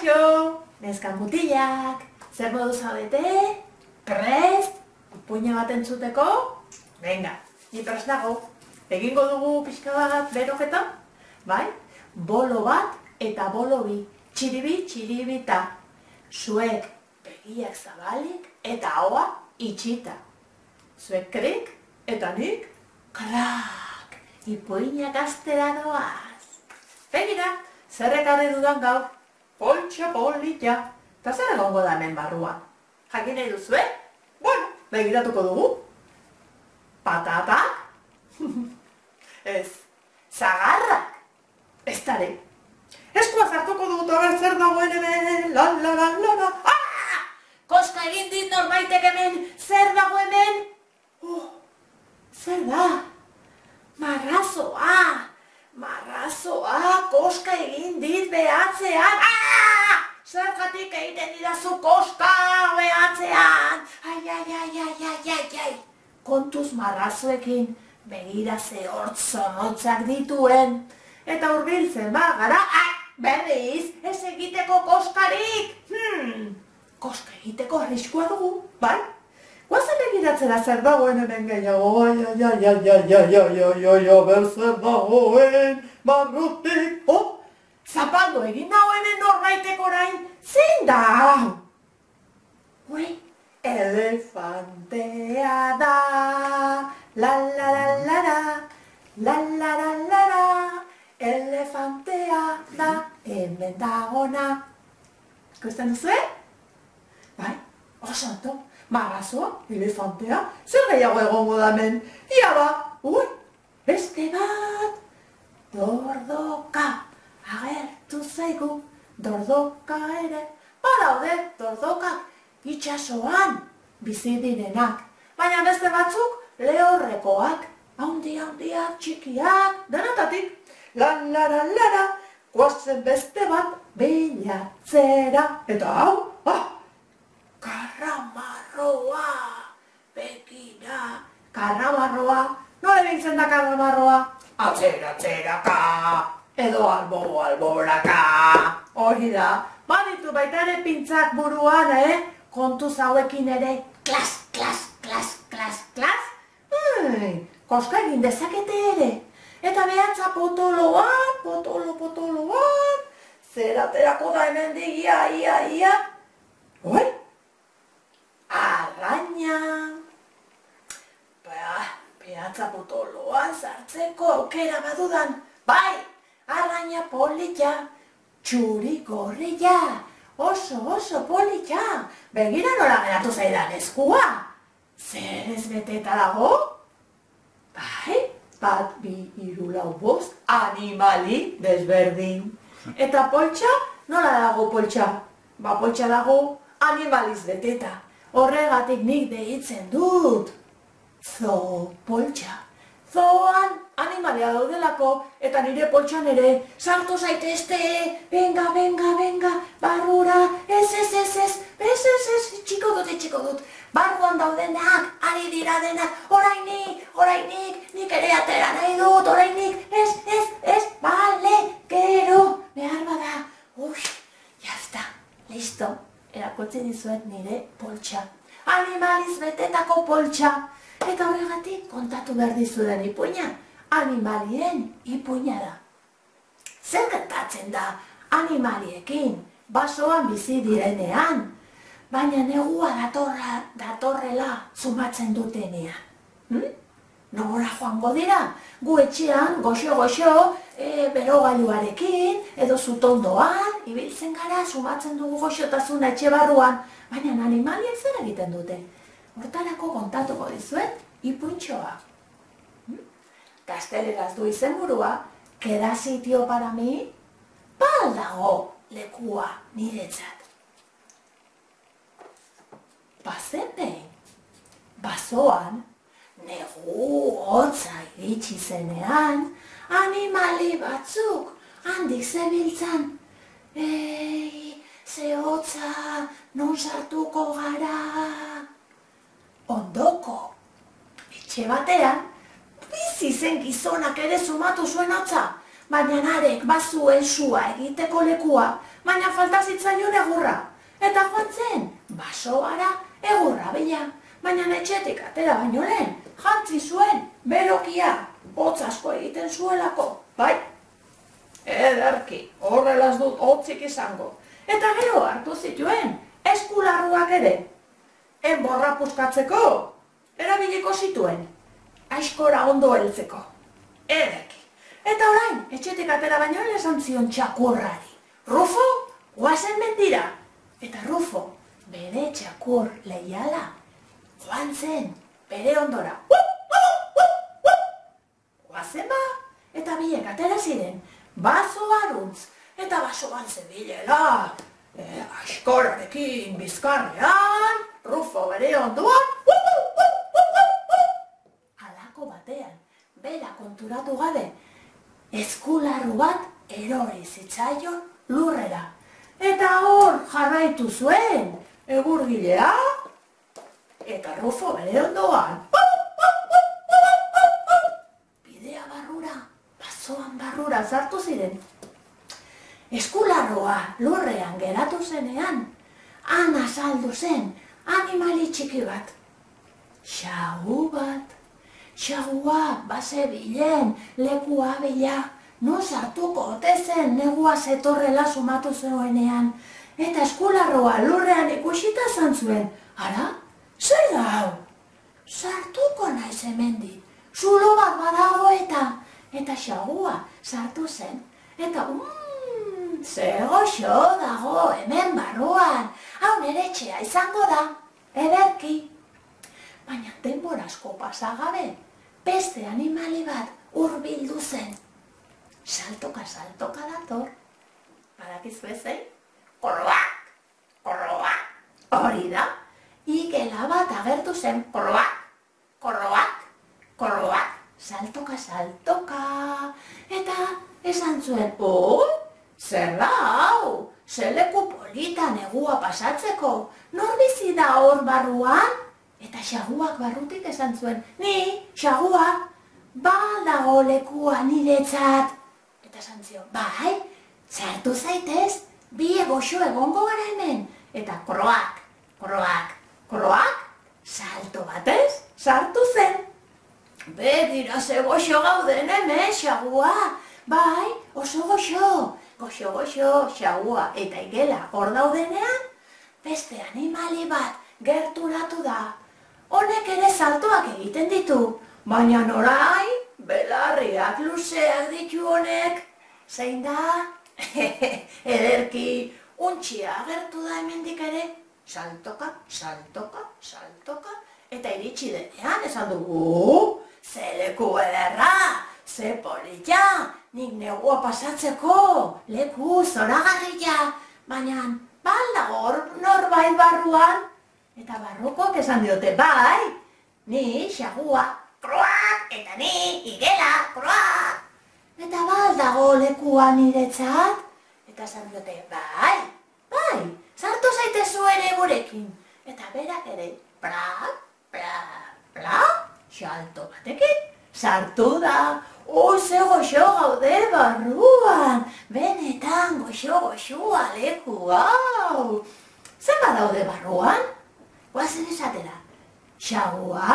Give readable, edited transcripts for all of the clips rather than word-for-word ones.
Kaixo, neskan mutilak, zer modu zaudete? Prest? Puina bat entzuteko? Venga, ni prest nago. Egingo dugu pixka bat beroketa? Bai? Bolo bat eta bolo bi. Txiribi, txiribita. Zuek begiak zabalik eta ahoa itxita. Zuek krik eta nik krak. Ipuinak astera doaz. Begira, zer ekarri dudan gaur? Poltsa polita. Eta zer egongo da hemen barruan? Jakin nahi duzu, Bueno, begiratuko dugu. Patatak? Ez. Zagarrak? Ez dare. Eskua zartuko dut horren zer dagoen hemen. La la la la la. Ah! Koska egin dit norbaitek hemen. Zer dago hemen? Zer da? Marrazoa. Marrazoa, koska egin dit behatzean. Zergatik egiten didazu koska behatzean. Ai. Kontuz marrazoekin begira ze hortzonotzak dituen. Eta hurbiltzen bagara, berriz, ez egiteko koskarik. Koska egiteko arriskua dugu, bai? Guazen begiratzera zer dagoen hemen gehiago, ber zer dagoen barrutik. Zapaldo egin dago hemen norbaitek orain, zein da hau? Elefantea da, la la la la la, la la la la la, elefantea da, hemen dagona. Ikusten duzu, Bai, oso ondo. Marrazoa, elefantea, zer gehiago egongo da hemen? Ia ba, beste bat, dordoka, agertu zaigu, dordoka ere, badaude dordokak, itxasoan bizi direnak, baina beste batzuk lehorrekoak, handiak, txikiak, denetatik, la, guazen beste bat bilatzera, eta hau, karramarroa, begira, karramarroa, nola bintzen da karramarroa? Atzeraka, edo alboraka, hori da, baditu baita ere pintzak buruan, kontuz hauekin ere, klas, koska egin dezakete ere, eta behatza potoloan, zer aterako da hemen digia, ia, arraina. Behatza potoloan sartzeko aukera badudan. Bai, arraina polita, txuri gorria, oso polita. Begira nola geratu zaidan eskua. Zer ez beteta dago? Bai, 1, 2, 3, 4, 5 animali desberdin. Eta poltsa, nola dago poltsa? Poltsa dago animaliz beteta. Horregatik nik deitzen dut. Poltsa. Zoan animalia daudelako eta nire poltsan ere sartu zaitezte. Venga, barrura. Ez, txiko dut. Barruan daudenak, ari dira denak. Orainik, nik ere atera nahi dut. Orainik, ez, bale, gero, behar bada. Jazta, listo. Erakotzen dizuet nire poltsa. Animaliz betetako poltsa. Eta horregatik kontatu behar dizudan ipuina. Animalien ipuina da. Zer gertatzen da animaliekin basoan bizi direnean, baina negua datorrela zumatzen dutenean. Nora joango dira? Gu etxean, goxo, berogailuarekin, edo zutondoan, ibiltzen gara, sumatzen dugu goxotasuna etxe barruan, baina animaliek zer egiten dute. Hortarako kontatuko dizuet, ipuntxoa. Gazteleraz du izenburua, queda sitio para mi, baldago lekua niretzat. Bazen basoan, negu hotza iritsi zenean, animali batzuk handik zebiltzan. Ze hotza, non sartuko gara. Ondoko, etxe batean, bizi zen gizonak ere sumatu zuen hotza, baina narek bazuen sua egiteko lekua, baina falta zitzaion egurra. Eta joan zen, basoara egurra bila, baina etxetik atera baino lehen, jantzi zuen berokia, hotz asko egiten zuelako, bai? Ederki, horrela ez dut hotzik izango. Eta gero hartu zituen, eskularruak ere. Enborra puskatzeko, erabiliko zituen, aizkora ondo heltzeko. Ederki. Eta orain, etxetik atera baino esan zion txakurrari. Rufo, guazen mendira. Eta Rufo, bere txakur leiala, joan zen, bere ondora. Guazen ba, eta biek atera ziren, baso aruntz, eta basoan zebilela. Aizkorarekin bizkarrean, Rufo bere ondoan, halako batean, bera konturatu gabe, eskularru bat erori zitzaion lurrera. Eta hor jarraitu zuen, egurgilea, eta Rufo bere ondoan. Bidea barrura, basoan barrura sartu ziren. Eskularroa lurrean geratu zenean, han azaldu zen animali txiki bat. Xagu bat. Xagua bazebilen lekua bila, no sartuko ote zen negua zetorrela sumatu zenuenean. Eta eskularroa lurrean ikusita zan zuen. Ara, zer da hau? Sartuko naiz hemendik. Zulo bat badago eta xagua sartu zen. Eta zer goxo dago hemen barruan, hau nere etxea izango da, ederki. Baina denbora asko pasagabe, beste animali bat hurbildu zen. Saltoka dator, badakizu ezein? Korroak, korroak, hori da, igela bat agertu zen, korroak, korroak, korroak, saltoka, eta esan zuen, zer da hau, zer leku polita negua pasatzeko, nor bizi da hor barruan? Eta xaguak barrutik esan zuen, ni, xagua, badago lekua niretzat. Eta esan zion, bai, sartu zaitez, bi goxo egongo gara hemen. Eta korroak, korroak, korroak, salto batez, sartu zen. Begira ze goxo gauden hemen, xagua, bai, oso goxo. Goxo, xagua eta igela hor daudenean, beste animali bat gerturatu da. Honek ere saltoak egiten ditu, baina orain belarriak luzeak ditu honek. Zein da? Ederki, untxia agertu da hemendik ere. Saltoka, eta iritsi denean esan dugu, ze leku ederra, ze polita, nik negua pasatzeko, leku zoragarria, baina baldago norbait barruan. Eta barrukoak esan diote, bai, ni xagua, kroak, eta ni igela, kroak. Eta baldago lekua niretzat, eta esan diote, bai, sartu zaitezu ere gurekin. Eta berak ere, plak, salto batekin, sartu da. Ze goxo gaude barruan, benetan goxoa leku hau. Zer badaude barruan? Guazen esatera, xagua,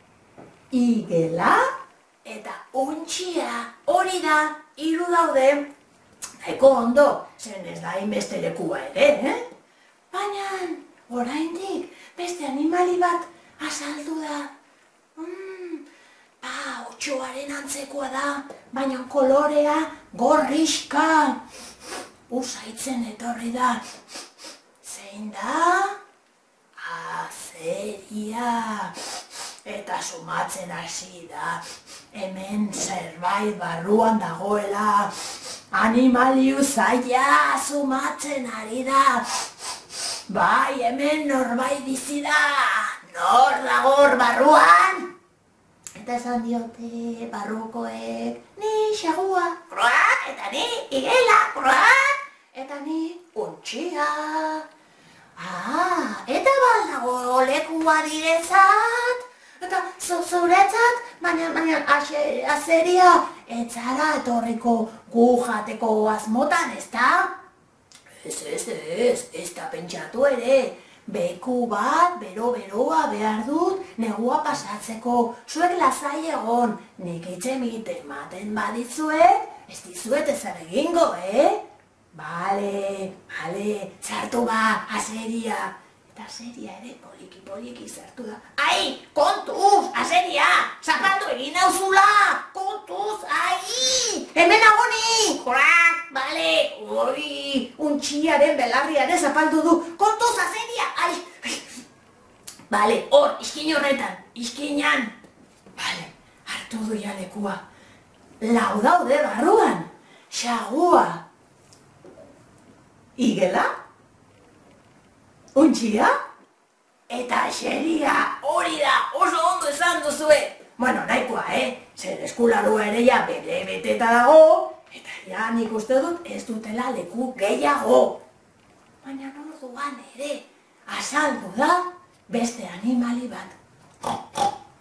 igela eta untxia, hori da, 3 daude. Nahiko ondo, zen ez da hainbeste lekua ere, Baina, oraindik, beste animali bat azaldu da. Otxoaren antzekoa da, baina kolorea gorrixka. Usaitzen etorri da. Zein da? Azeria. Eta sumatzen hasi da. Hemen zerbait barruan dagoela. Animaliu zaila sumatzen ari da. Bai, hemen norbait bizi da. Nor dagor barruan? Eta esan diote barrukoek, ni xagua, kroak, eta ni igela, kroak, eta ni untxia. Eta baldago lekua diretzat, eta zuretzat, baina azeria, etzara etorriko gu jateko asmotan, ezta? Ez da pentsatu ere. Beku bat, bero-beroa behar dut, negua pasatzeko. Zuek lasai egon, nik itxemite ematen baditzuet, ez dizuet ezer egingo, Bale, sartu ba, aseria. Eta aseria ere poliki sartu da. Ai, kontuz, aseria, zapaldu egin nauzula, kontuz, ai, hemen agoni, korak, bale, hori, untxiaren belarriaren zapaldu du, kontuz, aseria, ai. Bale, hor, iskin horretan, iskinan. Bale, hartu du jalekua. Lau daude barruan, xagua. Igela? Untxia? Eta xeria, hori da, oso ondo esan duzue. Bueno, nahikoa, Zer eskularua ere ja bere beteta dago, eta ja nik uste dut ez dutela leku gehiago. Baina orduan ere, azaldu da beste animali bat.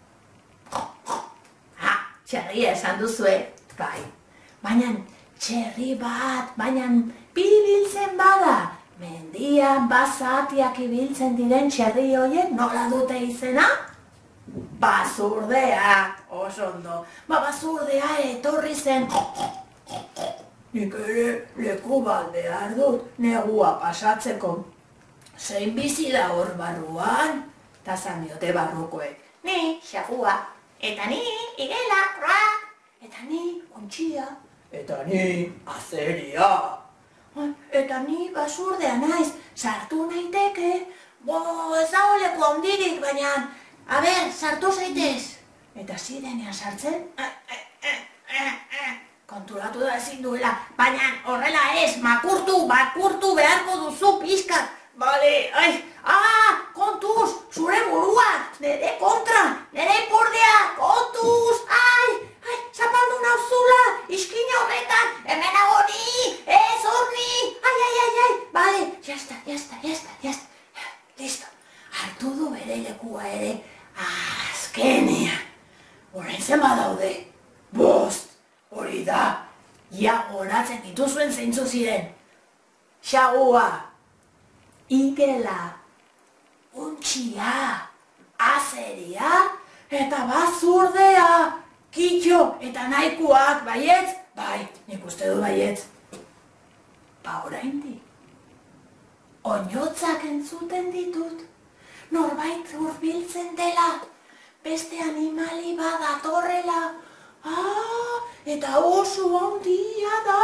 Txerria esan duzue, bai. Baina txerri bat, baina bilbiltzen bada. Mendian basatiak ibiltzen diren txerri horiek nola dute izena? Basurdea, oso ondo. Basurdea etorri zen. Nik ere leku bat behar dut negua pasatzeko. Zein bizi da hor barruan? Ta zan diote barrukoek. Ni, xagua. Eta ni, igela, rak. Eta ni, untxia. Eta ni, azeria. Eta ni basurdea naiz, sartu naiteke. Ez dago leku handirik, baina, a ber, sartu zaitez. Eta zirenean sartzen, konturatu da ezin duela, baina horrela ez, makurtu beharko duzu pixkat. Bale, kontuz, zure burua, nire kontra, nire ipurdea, kontuz, zapaldu nauzula, iskina horretan, hemen agoni, ez horni, bale, jazta, listo, hartu du bere lekua ere, azkenean, orain zenba daude, 5, hori da, ja horatzen dituzuen zeintzu ziren, xagua, igela, untxia, azeria, eta basurdea, kitxo eta nahikoak, baietz? Bai, nik uste du baietz. Oraindik, oinotzak entzuten ditut, norbait hurbiltzen dela, beste animali badatorrela, eta oso handia da.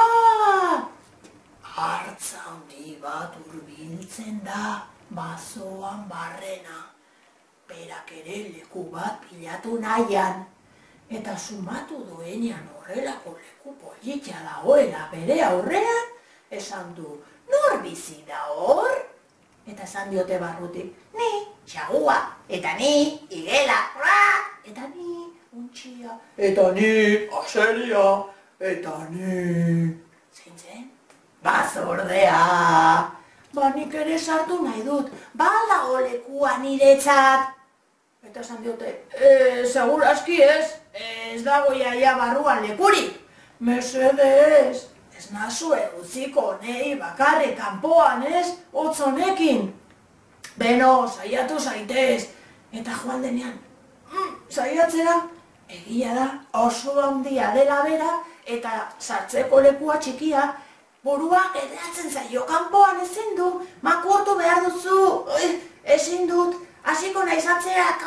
Hartza handi bat hurbiltzen da, basoan barrena. Berak ere leku bat pilatu nahian. Eta sumatu duenean horrelako leku politxa dagoela bere aurrean, esan du, nor bizi da hor? Eta esan diote barrutik, ni, xagua, eta ni, igela, eta ni, untxia, eta ni, azeria, eta ni... Zintzen? Basurdea! Nik ere sartu nahi dut, badago lekua niretzat. Eta esan diote, segurazki ez dago jaia barruan lekurik. Mesedez, ez nazue utziko nei bakarrik kanpoan hotzonekin. Beno, saiatu zaitez. Eta joan denean, saiatzera, egia da oso handia dela bera, eta sartzeko lekua txikia, burua geratzen zaio kanpoan ezin du, makurtu behar duzu, ezin dut, hasiko naiz atzerak,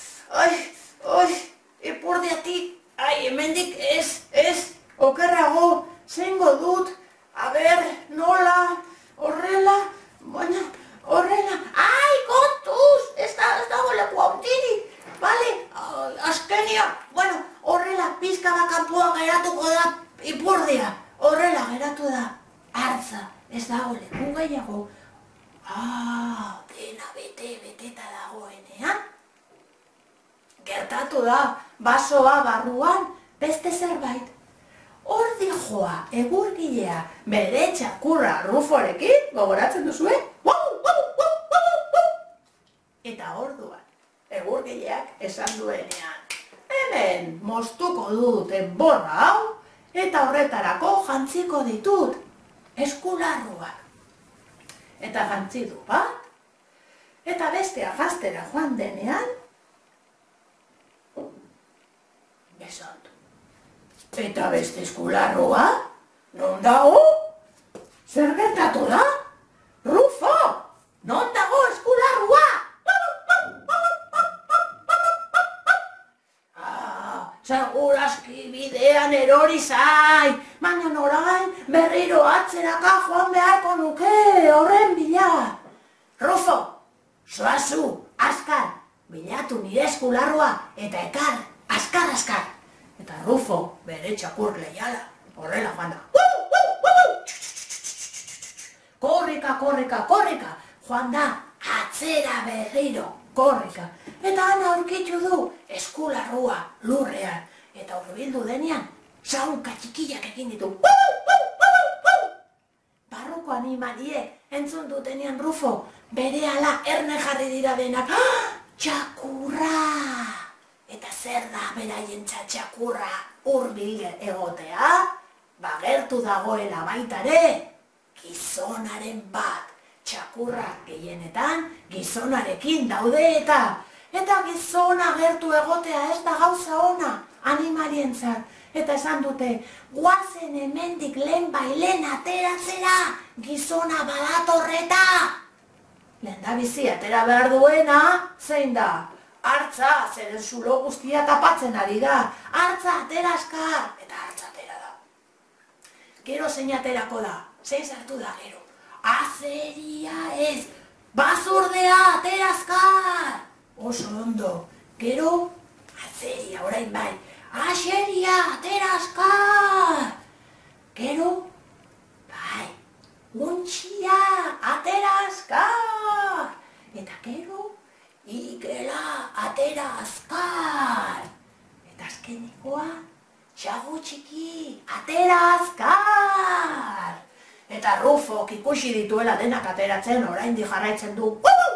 ipurdiatik, hemendik ez, okerrago, zengo dut, nola, horrela, baina, horrela, kontuz, ez dago leku handirik, bale, azkenia, horrela, pizka bat kanpoan geratuko da, ipurdia, horrela geratu da, hartza, ez dago leku gehiago, dena beteta dagoenean, gertatu da, basoa barruan, beste zerbait. Hor dijoa, egurgilea, bere txakurra ruforekin, gogoratzen duzue? Eta orduan, egurgileak esan duenean, hemen moztuko dut enborra hau, eta horretarako jantziko ditut eskularruak. eta jantzi du bat, eta bestea jastera joan denean, besatu. Eta beste eskularrua, non dago? Zer gertatu da? Rufo, non dago eskularrua? Seguraski bidean erori zai, baina orain berriro atzeraka joan beharko nuke horren bila. Rufo, zoazu, azkar, bilatu nire eskularrua eta ekar, azkar. Eta Rufo bere txakur leiala, horrela joan da. Korrika, joan da atzera berriro, korrika. Eta han aurkitu du eskularrua lurrean. Eta hurbildu denean, zaunka txikiak egin ditu. Barruko animaliek entzun dutenean Rufo, berehala erne jarri dira denak. Txakurra! Eta zer da beraientzat txakurra hurbil egotea? Bagertu dagoela baitare, gizonaren bat. Txakurrak gehienetan gizonarekin daude eta gizona gertu egotea ez da gauza ona animalientzat. Eta esan dute, guazen hemendik lehenbailen ateratzera, gizona badatorreta. Lehendabizi atera behar duena, zein da? Hartza, zeren zulo guztia tapatzen ari da. Hartza atera azkar, eta hartza atera da. Gero zein aterako da, zein sartu da gero. Azeria ez, bazurdea atera azkar. Oso ondo, gero azeria orain bai. Azeria atera azkar. Gero, bai, untxia atera azkar. Eta gero, igela atera azkar. Eta azkenikoa, txagu txiki atera azkar. Eta Rufok ikusi dituela denak ateratzen, oraindik jarraitzen du.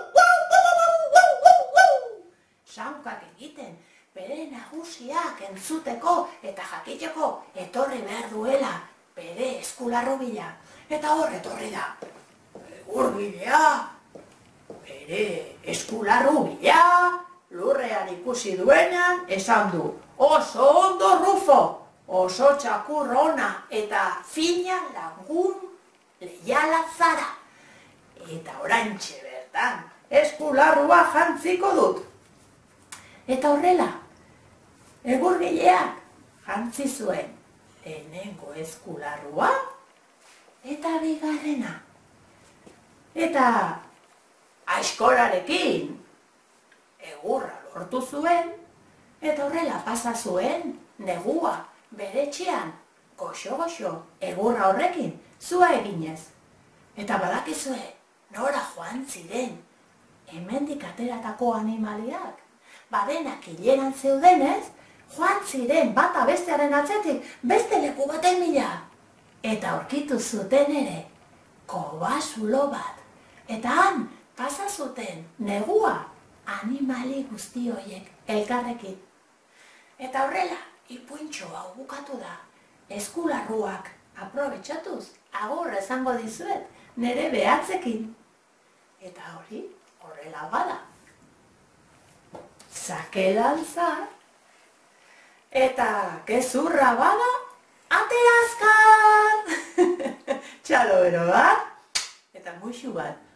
Zaunkak egiten, bere nagusiak entzuteko eta jakiteko etorri behar duela bere eskularru bila. Eta hor etorri da. Hurbidea, bere eskularru bila, lurrean ikusi duenean, esan du. Oso ondo Rufo, oso txakur ona eta fina lagun leiala zara. Eta oraintxe bertan, eskularrua jantziko dut. Eta horrela, egurgileak jantzi zuen lehenengo eskularrua eta bigarrena. Eta aizkorarekin egurra lortu zuen eta horrela pasa zuen negua bere etxean goxo-goxo egurra horrekin zua eginez. Eta badakizue nora joan ziren hemendik ateratako animaliak. Badenak hileran zeudenez, joan ziren bata bestearen atzetik beste leku baten bila. Eta aurkitu zuten ere, kobazulo bat. Eta han pasa zuten negua animali guzti horiek elkarrekin. Eta horrela, ipuintxo hau bukatu da. Eskularruak aprobetxatuz, agur esango dizuet, nere behatzekin. Eta hori, horrela bada. Zakelaltza, eta gezurra bada, atera azkar! Txalo bero bat, eta muixu bat.